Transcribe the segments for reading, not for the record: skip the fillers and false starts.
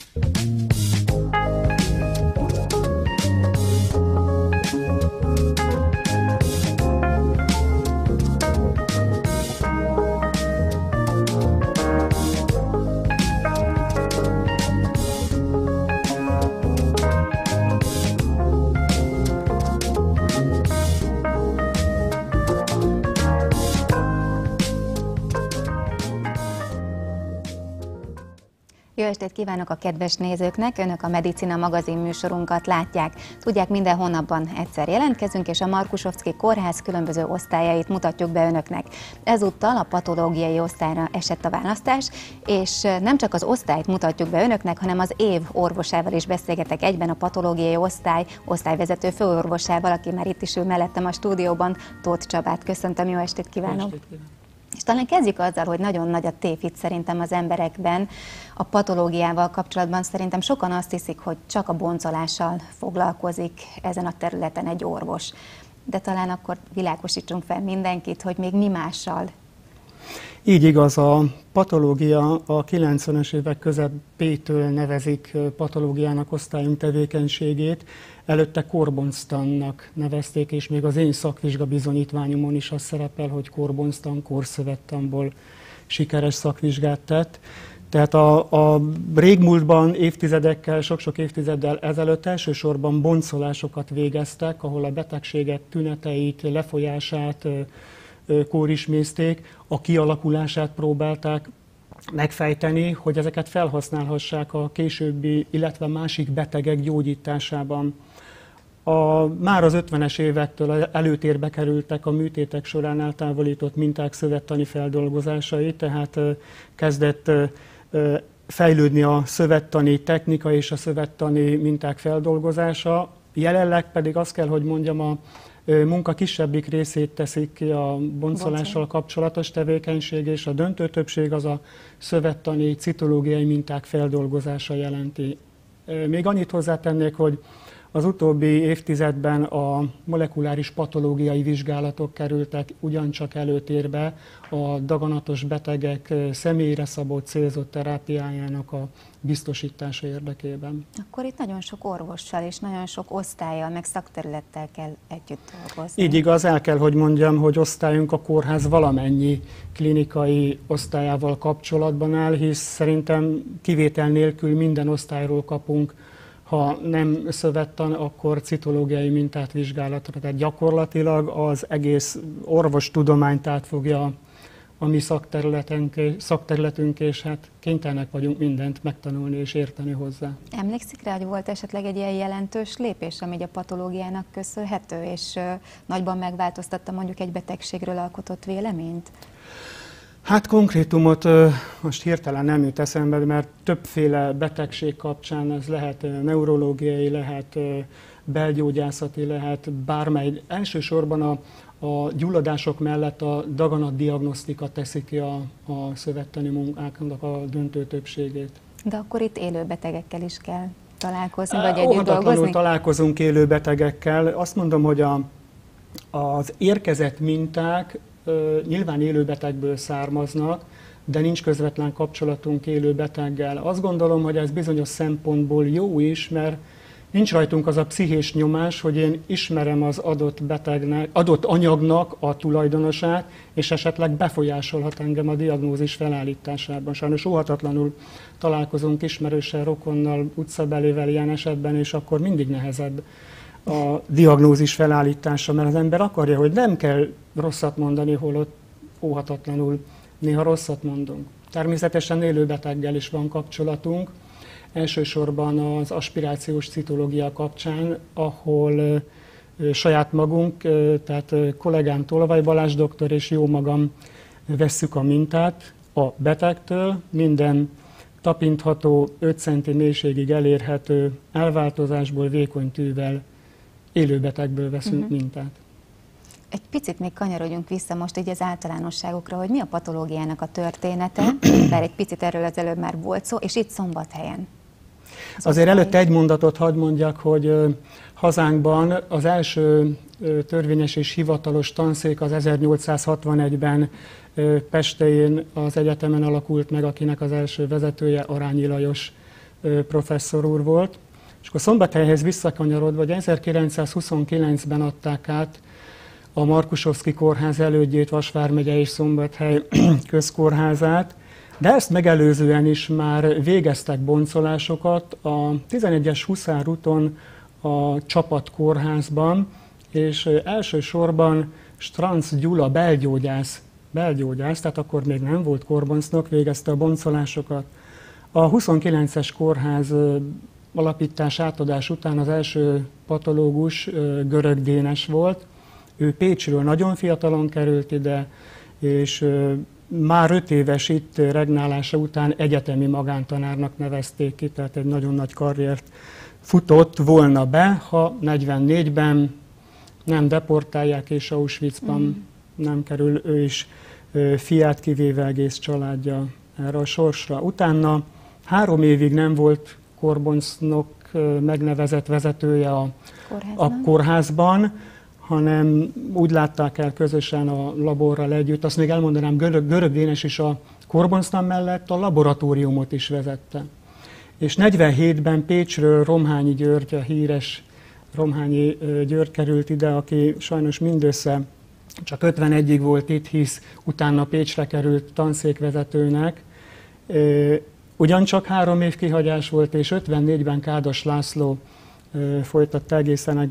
Jó estét kívánok a kedves nézőknek! Önök a Medicina magazin műsorunkat látják. Tudják, minden hónapban egyszer jelentkezünk, és a Markusovszky Kórház különböző osztályait mutatjuk be önöknek. Ezúttal a patológiai osztályra esett a választás, és nem csak az osztályt mutatjuk be önöknek, hanem az év orvosával is beszélgetek egyben, a patológiai osztályvezető főorvosával, aki már itt is ül mellettem a stúdióban, Tóth Csabát. Köszöntöm, jó estét kívánok! Jó estét kívánok. És talán kezdjük azzal, hogy nagyon nagy a tévhit szerintem az emberekben a patológiával kapcsolatban. Szerintem sokan azt hiszik, hogy csak a boncolással foglalkozik ezen a területen egy orvos. De talán akkor világosítsunk fel mindenkit, hogy még mi mással. Így igaz, a patológia a 90-es évek közepétől nevezik patológiának osztályunk tevékenységét. Előtte korbonctannak nevezték, és még az én szakvizsga bizonyítványomon is az szerepel, hogy korbonctan, korszövettanból sikeres szakvizsgát tett. Tehát a régmúltban évtizedekkel, sok-sok évtizeddel ezelőtt elsősorban boncolásokat végeztek, ahol a betegségek tüneteit, lefolyását kórismézték, a kialakulását próbálták megfejteni, hogy ezeket felhasználhassák a későbbi, illetve másik betegek gyógyításában. Már az 50-es évektől előtérbe kerültek a műtétek során eltávolított minták szövettani feldolgozásai, tehát kezdett fejlődni a szövettani technika és a szövettani minták feldolgozása. Jelenleg pedig azt kell, hogy mondjam, a munka kisebbik részét teszik ki a boncolással kapcsolatos tevékenység, és a döntő többség az a szövettani, citológiai minták feldolgozása jelenti. Még annyit hozzátennék, hogy az utóbbi évtizedben a molekuláris patológiai vizsgálatok kerültek ugyancsak előtérbe a daganatos betegek személyre szabott célzott terápiájának a biztosítása érdekében. Akkor itt nagyon sok orvossal és nagyon sok osztállyal, meg szakterülettel kell együtt dolgozni. Így igaz, el kell, hogy mondjam, hogy osztályunk a kórház valamennyi klinikai osztályával kapcsolatban áll, hisz szerintem kivétel nélkül minden osztályról kapunk, ha nem szövettan, akkor citológiai mintát vizsgálatra. Tehát gyakorlatilag az egész orvostudományt átfogja a mi szakterületünk, és hát kénytelenek vagyunk mindent megtanulni és érteni hozzá. Emlékszik rá, hogy volt esetleg egy ilyen jelentős lépés, ami a patológiának köszönhető, és nagyban megváltoztatta mondjuk egy betegségről alkotott véleményt? Hát konkrétumot most hirtelen nem jut eszembe, mert többféle betegség kapcsán ez lehet neurológiai, lehet belgyógyászati, lehet bármely. Elsősorban a gyulladások mellett a daganatdiagnosztika teszi ki a szövettani munkáknak a döntő többségét. De akkor itt élő betegekkel is kell találkozni, vagy együtt dolgozni? Találkozunk élő betegekkel. Azt mondom, hogy az érkezett minták nyilván élőbetegből származnak, de nincs közvetlen kapcsolatunk élőbeteggel. Azt gondolom, hogy ez bizonyos szempontból jó is, mert nincs rajtunk az a pszichés nyomás, hogy én ismerem az adott anyagnak a tulajdonosát, és esetleg befolyásolhat engem a diagnózis felállításában. Sajnos óhatatlanul találkozunk ismerőssel, rokonnal, utcabelével ilyen esetben, és akkor mindig nehezebb a diagnózis felállítása, mert az ember akarja, hogy nem kell rosszat mondani, holott óhatatlanul néha rosszat mondunk. Természetesen élőbeteggel is van kapcsolatunk, elsősorban az aspirációs citológia kapcsán, ahol saját magunk, tehát kollégám Tolvaj Balázs doktor és jó magam vesszük a mintát a betegtől, minden tapintható 5 cm mélységig elérhető elváltozásból, vékony tűvel élőbetegből veszünk mintát. Egy picit még kanyarodjunk vissza most így az általánosságokra, hogy mi a patológiának a története, mert egy picit erről az előbb már volt szó, és itt Szombathelyen. Azért előtte egy mondatot hadd mondjak, hogy hazánkban az első törvényes és hivatalos tanszék az 1861-ben Pestején az egyetemen alakult meg, akinek az első vezetője Arányi Lajos professzor úr volt. És akkor Szombathelyhez visszakanyarodva, hogy 1929-ben adták át a Markusovszky kórház elődjét, Vas vármegye és Szombathely közkórházát, de ezt megelőzően is már végeztek boncolásokat a 11-es Huszárúton a Csapat kórházban, és elsősorban Stranc Gyula belgyógyász, tehát akkor még nem volt korboncnok, végezte a boncolásokat. A 29-es kórház alapítás átadás után az első patológus Görög Dénes volt. Ő Pécsről nagyon fiatalon került ide, és már 5 éves itt regnálása után egyetemi magántanárnak nevezték ki, tehát egy nagyon nagy karriert futott volna be, ha 44-ben nem deportálják, és Auschwitzban nem kerül ő is, fiát kivéve egész családja erre a sorsra. Utána 3 évig nem volt korboncnok megnevezett vezetője a kórházban, hanem úgy látták el közösen a laborral együtt. Azt még elmondanám, Görög Dénes is a korboncnok mellett a laboratóriumot is vezette. És 47-ben Pécsről Romhányi György, a híres Romhányi György került ide, aki sajnos mindössze csak 51-ig volt itt, hisz utána Pécsre került tanszékvezetőnek. Ugyancsak 3 év kihagyás volt, és 54-ben Kádas László folytatta egészen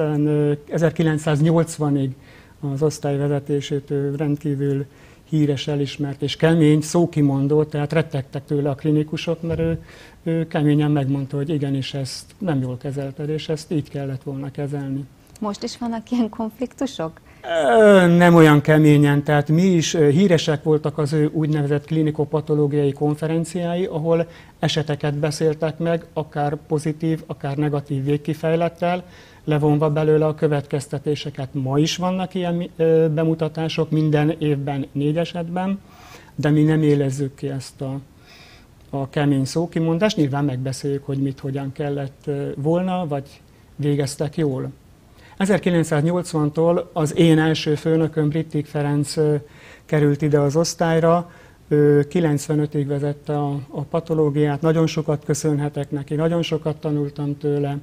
1980-ig az osztályvezetését. Ő rendkívül híres, elismert és kemény, szókimondó, tehát rettegtek tőle a klinikusok, mert ő keményen megmondta, hogy igenis ezt nem jól kezelted, és ezt így kellett volna kezelni. Most is vannak ilyen konfliktusok? Nem olyan keményen, tehát mi is híresek voltak az ő úgynevezett klinikopatológiai konferenciái, ahol eseteket beszéltek meg, akár pozitív, akár negatív végkifejlettel, levonva belőle a következtetéseket. Ma is vannak ilyen bemutatások, minden évben 4 esetben, de mi nem élezzük ki ezt a kemény szókimondást. Nyilván megbeszéljük, hogy mit, hogyan kellett volna, vagy végeztek jól. 1980-tól az én első főnököm, Brittig Ferenc került ide az osztályra, 95-ig vezette a patológiát, nagyon sokat köszönhetek neki, nagyon sokat tanultam tőle.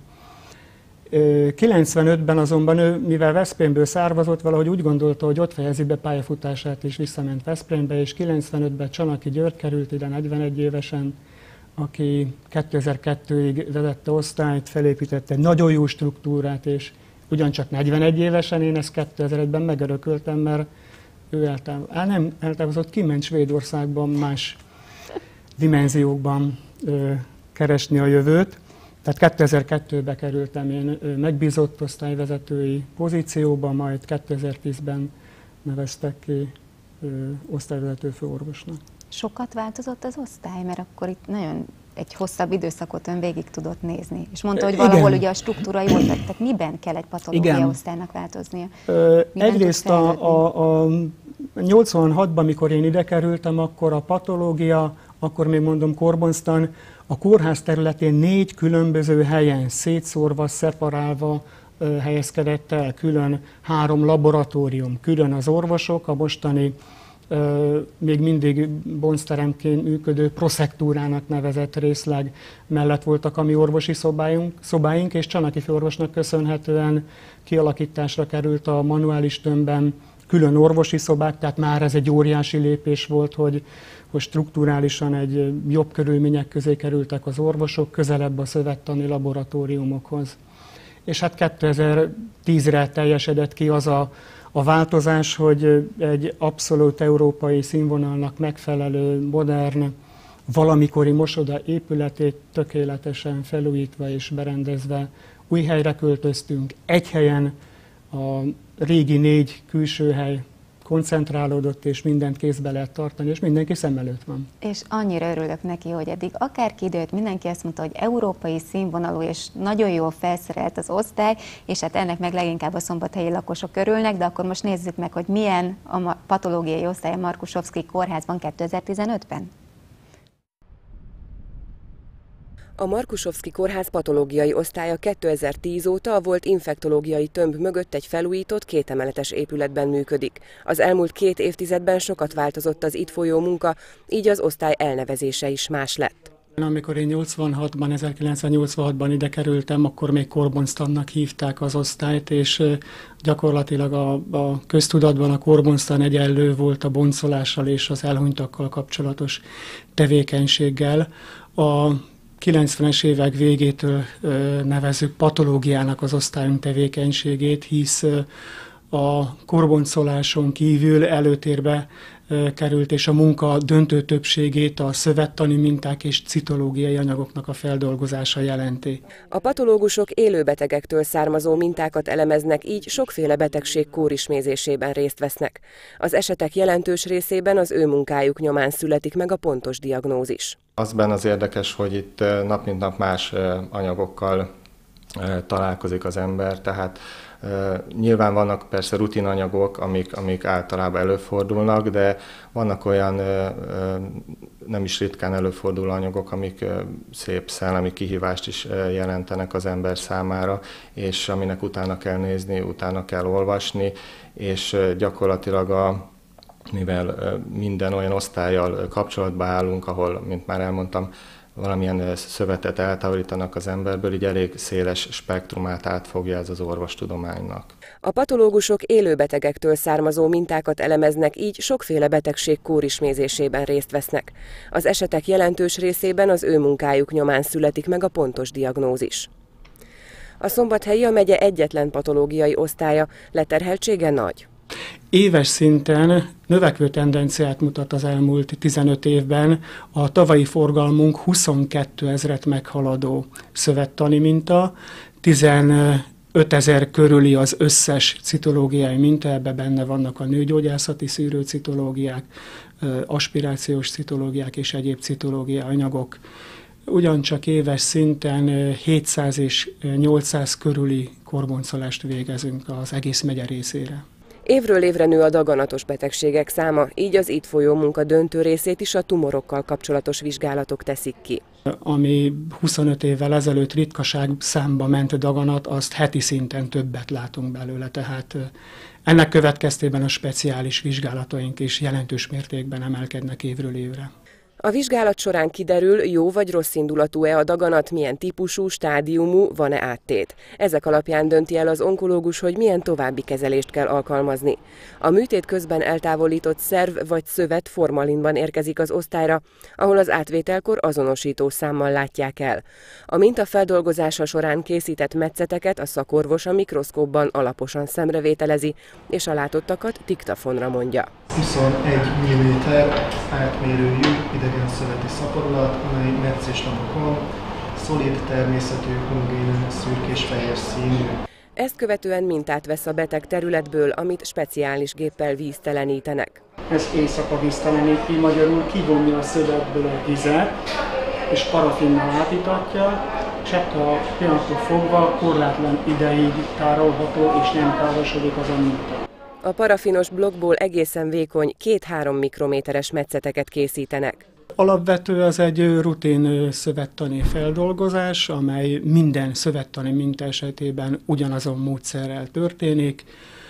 95-ben azonban ő, mivel Veszprémből származott, valahogy úgy gondolta, hogy ott fejezi be pályafutását, és visszament Veszprémbe, és 95-ben Csanaki György került ide 41 évesen, aki 2002-ig vezette osztályt, felépítette egy nagyon jó struktúrát, és ugyancsak 41 évesen, én ezt 2001-ben megörököltem, mert ő eltávozott, kiment Svédországban más dimenziókban keresni a jövőt. Tehát 2002-ben kerültem én megbízott osztályvezetői pozícióba, majd 2010-ben neveztek ki osztályvezető főorvosnak. Sokat változott az osztály, mert akkor itt nagyon egy hosszabb időszakot ön végig tudott nézni. És mondta, hogy valahol ugye a struktúra jól lett. Tehát miben kell egy patológia osztálynak változnia? Egyrészt a 86-ban, amikor én ide kerültem, akkor a patológia, akkor még mondom korbonctan, a kórház területén 4 különböző helyen szétszórva, szeparálva helyezkedett el, külön 3 laboratórium, külön az orvosok, a mostani még mindig boncteremként működő proszektúrának nevezett részleg mellett voltak a mi orvosi szobáink, és Csanaki főorvosnak köszönhetően kialakításra került a manuális tömbben külön orvosi szobák, tehát már ez egy óriási lépés volt, hogy strukturálisan egy jobb körülmények közé kerültek az orvosok, közelebb a szövettani laboratóriumokhoz. És hát 2010-re teljesedett ki az a változás, hogy egy abszolút európai színvonalnak megfelelő, modern, valamikori mosoda épületét tökéletesen felújítva és berendezve új helyre költöztünk. Egy helyen a régi 4 külső hely koncentrálódott, és mindent kézbe lehet tartani, és mindenki szem előtt van. És annyira örülök neki, hogy eddig akárki időt mindenki azt mondta, hogy európai színvonalú és nagyon jól felszerelt az osztály, és hát ennek meg leginkább a szombathelyi lakosok örülnek, de akkor most nézzük meg, hogy milyen a patológiai osztály a Markusovszky kórházban 2015-ben. A Markusovszky kórház patológiai osztálya 2010 óta a volt infektológiai tömb mögött egy felújított 2 emeletes épületben működik. Az elmúlt 2 évtizedben sokat változott az itt folyó munka, így az osztály elnevezése is más lett. Amikor én 1986-ban ide kerültem, akkor még korbonztannak hívták az osztályt, és gyakorlatilag a köztudatban a korbonztan egyenlő volt a boncolással és az elhunytakkal kapcsolatos tevékenységgel. A 90-es évek végétől nevezzük patológiának az osztályunk tevékenységét, hisz a korboncoláson kívül előtérbe került, és a munka döntő többségét a szövettani minták és citológiai anyagoknak a feldolgozása jelenti. A patológusok élő betegektől származó mintákat elemeznek, így sokféle betegség kórismézésében részt vesznek. Az esetek jelentős részében az ő munkájuk nyomán születik meg a pontos diagnózis. Az benne az érdekes, hogy itt nap mint nap más anyagokkal találkozik az ember, tehát nyilván vannak persze rutinanyagok, amik általában előfordulnak, de vannak olyan nem is ritkán előforduló anyagok, amik szép szellemi kihívást is jelentenek az ember számára, és aminek utána kell nézni, utána kell olvasni, és gyakorlatilag mivel minden olyan osztállyal kapcsolatba állunk, ahol, mint már elmondtam, valamilyen szövetet eltávolítanak az emberből, így elég széles spektrumát átfogja ez az orvostudománynak. A patológusok élő betegektől származó mintákat elemeznek, így sokféle betegség kórismézésében részt vesznek. Az esetek jelentős részében az ő munkájuk nyomán születik meg a pontos diagnózis. A Szombathelyi a megye egyetlen patológiai osztálya, leterheltsége nagy. Éves szinten növekvő tendenciát mutat az elmúlt 15 évben a tavalyi forgalmunk 22 000-et meghaladó szövettani minta, 15 000 körüli az összes citológiai minta, ebben benne vannak a nőgyógyászati szűrőcitológiák, aspirációs citológiák és egyéb citológiai anyagok. Ugyancsak éves szinten 700 és 800 körüli korboncolást végezünk az egész megye részére. Évről évre nő a daganatos betegségek száma, így az itt folyó munka döntő részét is a tumorokkal kapcsolatos vizsgálatok teszik ki. Ami 25 évvel ezelőtt ritkaság számba ment daganat, azt heti szinten többet látunk belőle, tehát ennek következtében a speciális vizsgálataink is jelentős mértékben emelkednek évről évre. A vizsgálat során kiderül, jó vagy rossz indulatú-e a daganat, milyen típusú, stádiumú, van-e áttét. Ezek alapján dönti el az onkológus, hogy milyen további kezelést kell alkalmazni. A műtét közben eltávolított szerv vagy szövet formalinban érkezik az osztályra, ahol az átvételkor azonosító számmal látják el. A minta feldolgozása során készített metszeteket a szakorvos a mikroszkópban alaposan szemrevételezi, és a látottakat diktafonra mondja. 21 mm átmérőjű idegenszöveti szaporulat, amely metszésnapokon szolid, természetű, homogén, szürkés-fehér színű. Ezt követően mintát vesz a beteg területből, amit speciális géppel víztelenítenek. Ez éjszaka vízteleníti, magyarul kivonja a szövetből a vizet, és parafinnal átítatja, és ettől a pillanattól fogva korlátlan ideig tárolható, és nem károsodik az a minta. A parafinos blokkból egészen vékony 2-3 mikrométeres metszeteket készítenek. Alapvető az egy rutin szövettani feldolgozás, amely minden szövettani minta esetében ugyanazon módszerrel történik.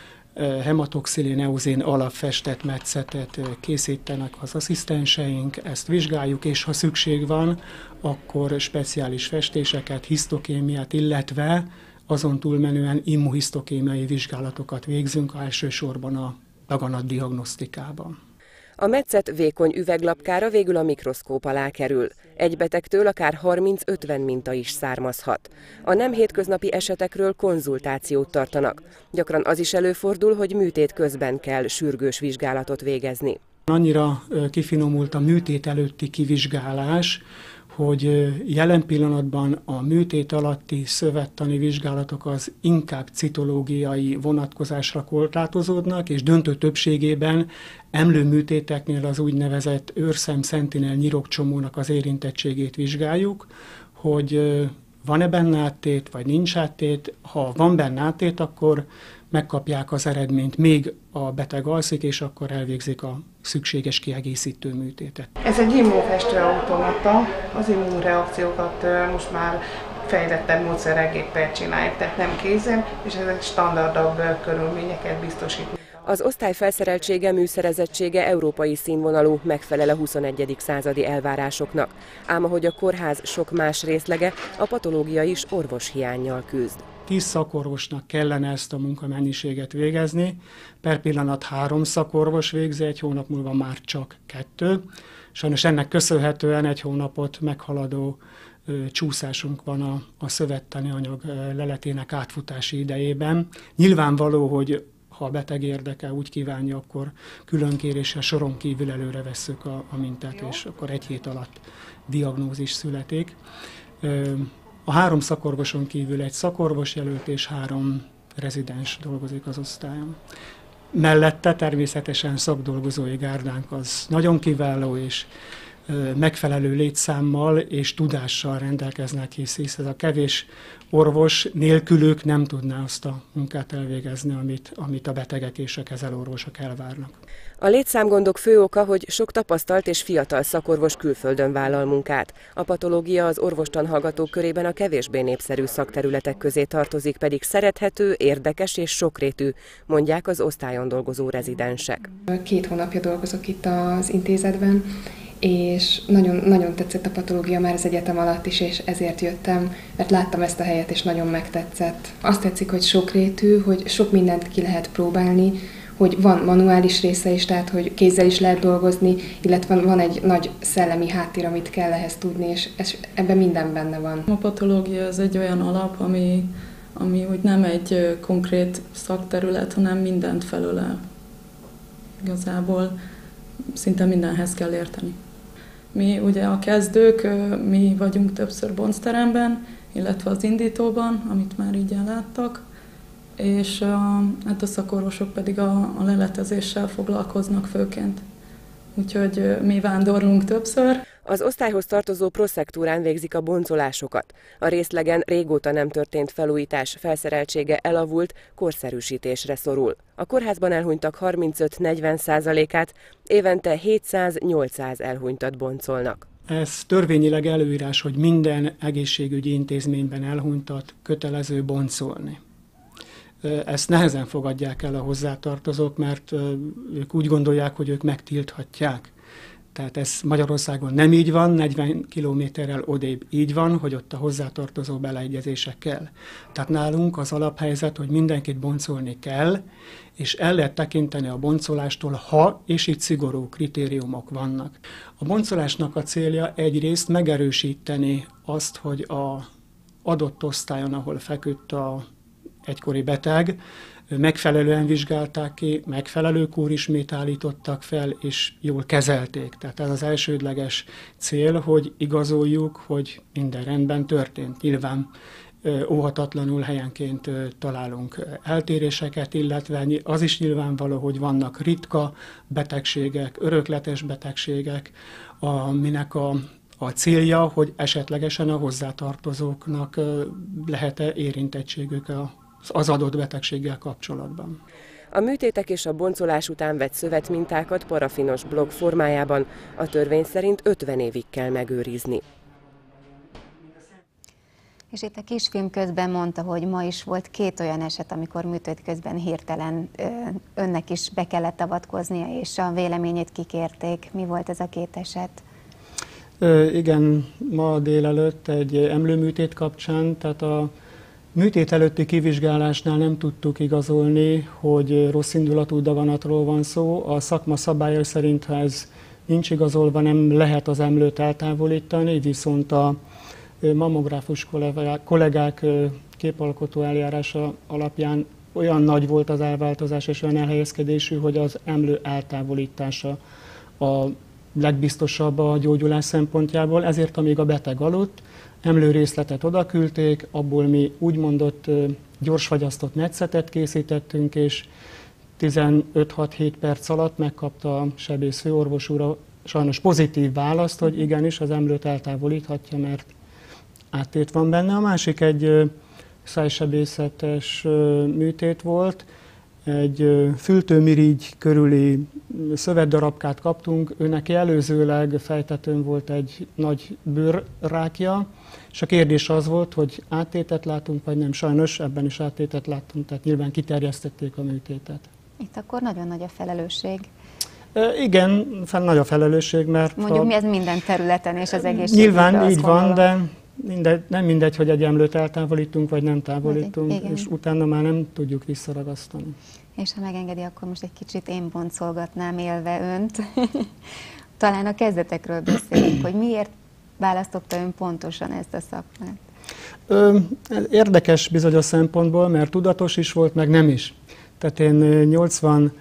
Hematoxilin, euzin alapfestett metszetet készítenek az asszisztenseink, ezt vizsgáljuk, és ha szükség van, akkor speciális festéseket, hisztokémiát, illetve azon túlmenően immunhisztokémiai vizsgálatokat végzünk, elsősorban a daganat diagnosztikában. A metszet vékony üveglapkára végül a mikroszkóp alá kerül. Egy betegtől akár 30-50 minta is származhat. A nem hétköznapi esetekről konzultációt tartanak. Gyakran az is előfordul, hogy műtét közben kell sürgős vizsgálatot végezni. Annyira kifinomult a műtét előtti kivizsgálás, hogy jelen pillanatban a műtét alatti szövettani vizsgálatok az inkább citológiai vonatkozásra korlátozódnak, és döntő többségében emlőműtéteknél az úgynevezett őrszem szentinel nyirokcsomónak az érintettségét vizsgáljuk, hogy van-e benne áttét, vagy nincs áttét. Ha van benne áttét, akkor megkapják az eredményt, még a beteg alszik, és akkor elvégzik a szükséges kiegészítő műtétet. Ez egy immunfestő automata, az immunreakciókat most már fejlettebb módszerrel géppel csinálják, tehát nem kézen, és ezek standardabb körülményeket biztosít. A Az osztály felszereltsége, műszerezettsége európai színvonalú, megfelel a 21. századi elvárásoknak. Ám ahogy a kórház sok más részlege, a patológia is orvoshiánnyal küzd. 10 szakorvosnak kellene ezt a munkamennyiséget végezni. Per pillanat 3 szakorvos végzi, 1 hónap múlva már csak 2. Sajnos ennek köszönhetően 1 hónapot meghaladó csúszásunk van a szövettani anyag leletének átfutási idejében. Nyilvánvaló, hogy ha a beteg érdeke úgy kívánja, akkor különkéréssel soron kívül előre vesszük a mintát, és akkor 1 hét alatt diagnózis születik. A 3 szakorvoson kívül 1 szakorvos jelölt és 3 rezidens dolgozik az osztályon. Mellette természetesen szakdolgozói gárdánk az nagyon kiváló és megfelelő létszámmal és tudással rendelkeznek, hisz ez a kevés orvos nélkülük nem tudná azt a munkát elvégezni, amit a betegek és a kezelőorvosok elvárnak. A létszámgondok fő oka, hogy sok tapasztalt és fiatal szakorvos külföldön vállal munkát. A patológia az orvostan hallgatók körében a kevésbé népszerű szakterületek közé tartozik, pedig szerethető, érdekes és sokrétű, mondják az osztályon dolgozó rezidensek. 2 hónapja dolgozok itt az intézetben, és nagyon, nagyon tetszett a patológia már az egyetem alatt is, és ezért jöttem, mert láttam ezt a helyet, és nagyon megtetszett. Azt tetszik, hogy sokrétű, hogy sok mindent ki lehet próbálni, hogy van manuális része is, tehát hogy kézzel is lehet dolgozni, illetve van egy nagy szellemi háttér, amit kell ehhez tudni, és ebben minden benne van. A patológia az egy olyan alap, ami úgy nem egy konkrét szakterület, hanem mindent felölel. Igazából szinte mindenhez kell érteni. Mi ugye a kezdők, mi vagyunk többször boncteremben, illetve az indítóban, amit már így elláttak, és hát a szakorvosok pedig a leletezéssel foglalkoznak főként. Úgyhogy mi vándorlunk többször. Az osztályhoz tartozó proszektúrán végzik a boncolásokat. A részlegen régóta nem történt felújítás, felszereltsége elavult, korszerűsítésre szorul. A kórházban elhunytak 35-40%-át, évente 700-800 elhunytat boncolnak. Ez törvényileg előírás, hogy minden egészségügyi intézményben elhunytat kötelező boncolni. Ezt nehezen fogadják el a hozzátartozók, mert ők úgy gondolják, hogy ők megtilthatják. Tehát ez Magyarországon nem így van, 40 kilométerrel odébb így van, hogy ott a hozzátartozó beleegyezése kell. Tehát nálunk az alaphelyzet, hogy mindenkit boncolni kell, és el lehet tekinteni a boncolástól, ha, és itt szigorú kritériumok vannak. A boncolásnak a célja egyrészt megerősíteni azt, hogy az adott osztályon, ahol feküdt a egykori beteg, megfelelően vizsgálták ki, megfelelő kórismét állítottak fel, és jól kezelték. Tehát ez az elsődleges cél, hogy igazoljuk, hogy minden rendben történt. Nyilván óhatatlanul helyenként találunk eltéréseket, illetve az is nyilvánvaló, hogy vannak ritka betegségek, örökletes betegségek, aminek a célja, hogy esetlegesen a hozzátartozóknak lehet-e érintettségük az adott betegséggel kapcsolatban. A műtétek és a boncolás után vett szövetmintákat parafinos blokk formájában a törvény szerint 50 évig kell megőrizni. És itt a kisfilm közben mondta, hogy ma is volt 2 olyan eset, amikor műtét közben hirtelen önnek is be kellett avatkoznia, és a véleményét kikérték. Mi volt ez a 2 eset? Igen, ma délelőtt egy emlőműtét kapcsán, tehát a műtét előtti kivizsgálásnál nem tudtuk igazolni, hogy rosszindulatú daganatról van szó. A szakma szabályai szerint, ha ez nincs igazolva, nem lehet az emlőt eltávolítani, viszont a mammográfus kollégák képalkotó eljárása alapján olyan nagy volt az elváltozás és olyan elhelyezkedésű, hogy az emlő eltávolítása a legbiztosabb a gyógyulás szempontjából, ezért amíg a beteg aludt, emlőrészletet odaküldték, abból mi úgymondott gyorsfagyasztott netszetet készítettünk, és 15-6-7 perc alatt megkapta a sebész főorvos úr sajnos pozitív választ, hogy igenis az emlőt eltávolíthatja, mert áttét van benne. A másik egy szájsebészetes műtét volt, egy fültőmirigy körüli szövetdarabkát kaptunk, őneki előzőleg fejtetőn volt egy nagy bőrrákja, és a kérdés az volt, hogy áttétet látunk, vagy nem. Sajnos ebben is áttétet láttunk, tehát nyilván kiterjesztették a műtétet. Itt akkor nagyon nagy a felelősség. Igen, nagy a felelősség, mert... Mondjuk mi ez minden területen és az egészségügyben. Nyilván így van, de nem mindegy, hogy egy emlőt eltávolítunk, vagy nem távolítunk, és utána már nem tudjuk visszaragasztani. És ha megengedi, akkor most egy kicsit én boncolgatnám élve önt. Talán a kezdetekről beszélünk, hogy miért választotta ön pontosan ezt a szakmát? Érdekes bizonyos szempontból, mert tudatos is volt, meg nem is. Tehát én 86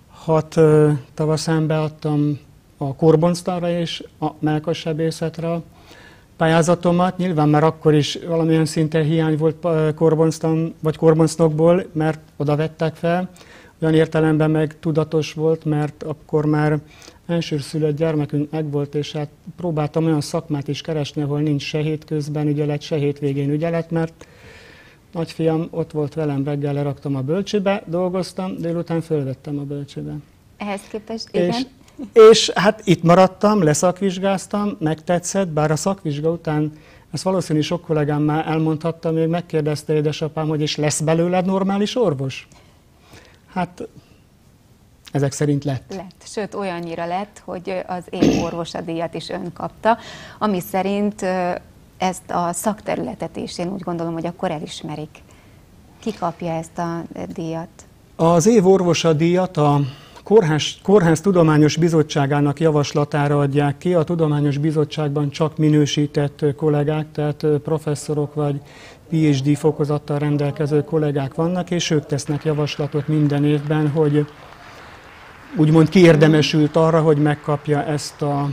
tavaszán beadtam a korbonztalra és a mellkassebészetre pályázatomat. Nyilván már akkor is valamilyen szinten hiány volt korbonztan vagy korbonznokból, mert oda vettek fel. Olyan értelemben meg tudatos volt, mert akkor már elsőszülött gyermekünk megvolt, és hát próbáltam olyan szakmát is keresni, ahol nincs se hétközben ügyelet, se hétvégén ügyelet, mert nagyfiam ott volt velem, reggel leraktam a bölcsibe, dolgoztam, délután fölvettem a bölcsibe. Ehhez képest, igen? És hát itt maradtam, leszakvizsgáztam, megtetszett, bár a szakvizsga után, ezt valószínűleg sok kollégám már elmondhatta, még megkérdezte édesapám, hogy és lesz belőled normális orvos? Hát ezek szerint lett. Sőt, olyannyira lett, hogy az év orvosadíjat is ön kapta, ami szerint ezt a szakterületet is, én úgy gondolom, hogy akkor elismerik. Ki kapja ezt a díjat? Az év orvosadíjat a Kórház Tudományos Bizottságának javaslatára adják ki. A Tudományos Bizottságban csak minősített kollégák, tehát professzorok vagy PhD fokozattal rendelkező kollégák vannak, és ők tesznek javaslatot minden évben, hogy úgymond kiérdemesült arra, hogy megkapja ezt a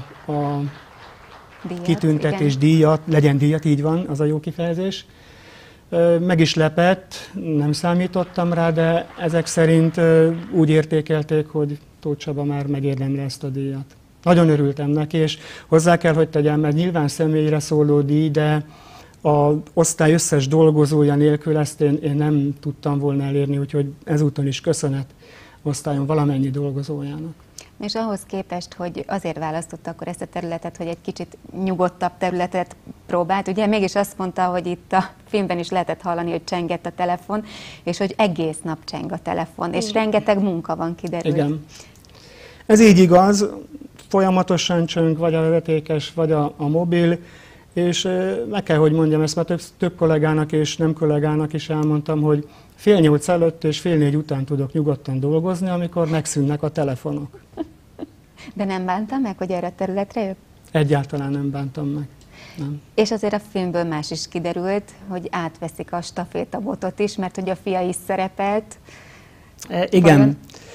díjat, kitüntetés, díjat, legyen díjat, így van, az a jó kifejezés. Meg is lepett, nem számítottam rá, de ezek szerint úgy értékelték, hogy Tóth Csaba már megérdemli ezt a díjat. Nagyon örültem neki, és hozzá kell, hogy tegyem, mert nyilván személyre szóló díj, de az osztály összes dolgozója nélkül ezt én nem tudtam volna elérni, úgyhogy ezúton is köszönet osztályon valamennyi dolgozójának. És ahhoz képest, hogy azért választotta akkor ezt a területet, hogy egy kicsit nyugodtabb területet próbált, ugye mégis azt mondta, hogy itt a filmben is lehetett hallani, hogy csengett a telefon, és hogy egész nap cseng a telefon, és rengeteg munka van, kiderült. Igen. Ez így igaz, folyamatosan csöng, vagy a vezetékes, vagy a mobil, és meg kell, hogy mondjam, ezt már több kollégának és nem kollégának is elmondtam, hogy 7:30 előtt és 3:30 után tudok nyugodtan dolgozni, amikor megszűnnek a telefonok. De nem bántam meg, hogy erre a területre jött? Egyáltalán nem bántam meg. Nem. És azért a filmből más is kiderült, hogy átveszik a stafétabotot is, mert hogy a fia is szerepelt. Igen.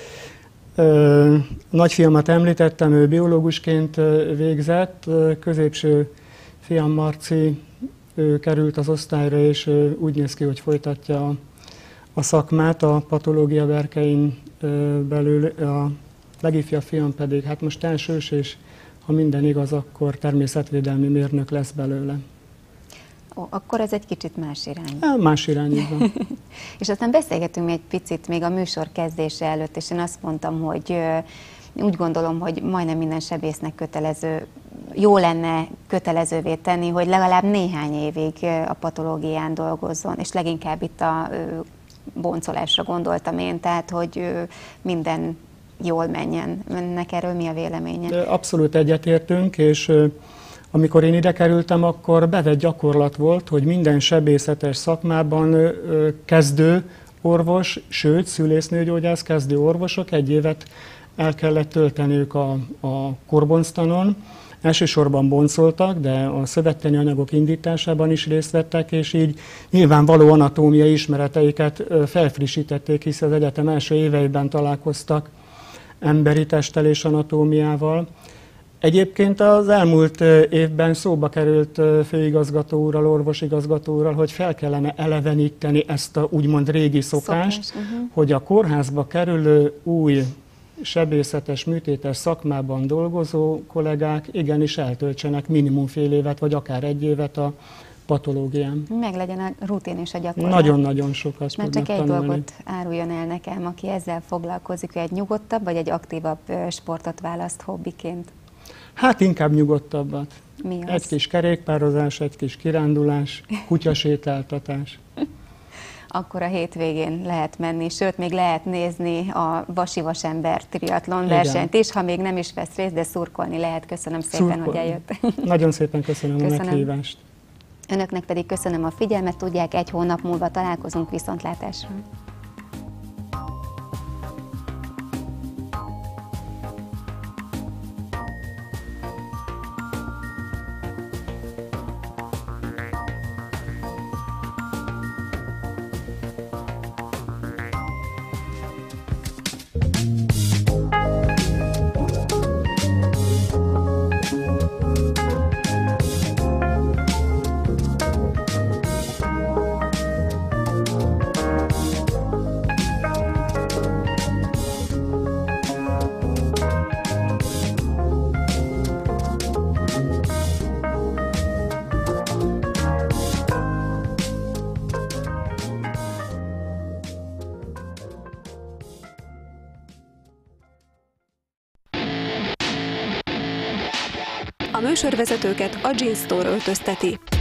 Nagyfiamat említettem, ő biológusként végzett, középső fiam Marci, ő került az osztályra, és úgy néz ki, hogy folytatja a szakmát a patológia berkein belül, a legifjabb fiam pedig, hát most elsős, és ha minden igaz, akkor természetvédelmi mérnök lesz belőle. Ó, akkor ez egy kicsit más irány. Más irányban. És aztán beszélgetünk egy picit még a műsor kezdése előtt, és én azt mondtam, hogy úgy gondolom, hogy majdnem minden sebésznek kötelező, jó lenne kötelezővé tenni, hogy legalább néhány évig a patológián dolgozzon, és leginkább itt a boncolásra gondoltam én, tehát hogy minden jól menjen. Önnek erről mi a véleménye? Abszolút egyetértünk, és amikor én ide kerültem, akkor bevett gyakorlat volt, hogy minden sebészetes szakmában kezdő orvos, sőt szülésznőgyógyász kezdő orvosok 1 évet el kellett tölteniük a korbonztanon. Elsősorban boncoltak, de a szövettani anyagok indításában is részt vettek, és így nyilvánvaló anatómiai ismereteiket felfrissítették, hisz az egyetem első éveiben találkoztak emberi testtel és anatómiával. Egyébként az elmúlt évben szóba került főigazgató úrral, orvosigazgató úrral, hogy fel kellene eleveníteni ezt a úgymond régi szokást, hogy a kórházba kerülő új sebészetes, műtétes szakmában dolgozó kollégák igenis eltöltsenek minimum fél évet, vagy akár 1 évet a patológián. Meg legyen a rutin és a gyakorlat. Nagyon-nagyon sokat mert tudnak csak egy tanulni. dolgot áruljon el nekem, aki ezzel foglalkozik, hogy egy nyugodtabb vagy egy aktívabb sportot választ hobbiként. Hát inkább nyugodtabbat. Mi az? Egy kis kerékpározás, egy kis kirándulás, kutyasétáltatás. akkor a hétvégén lehet menni, sőt, még lehet nézni a Vasi Vasember triatlon versenyt is, ha még nem is vesz részt, de szurkolni lehet. Köszönöm szépen, hogy eljött. Nagyon szépen köszönöm a meghívást. Önöknek pedig köszönöm a figyelmet, tudják, 1 hónap múlva találkozunk, viszontlátásra. A műsorvezetőket a Jeans Store öltözteti.